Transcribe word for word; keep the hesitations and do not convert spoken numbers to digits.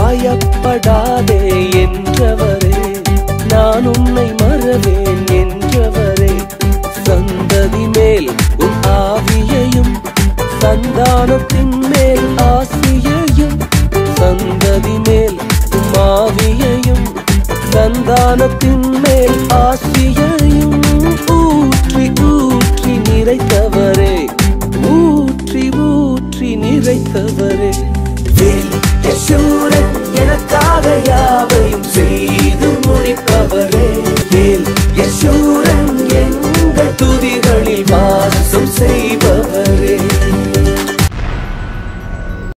பயப்படாதே என்றவரே, நான் உன்னை மறவேன் என்றவரே. சந்ததி மேல் உன் ஆவியையும் சந்தானத்தின் மேல் ஆசியையும், சந்ததி மேல் உம் ஆவியையும் சந்தானத்தின் மேல் ஆசியையும்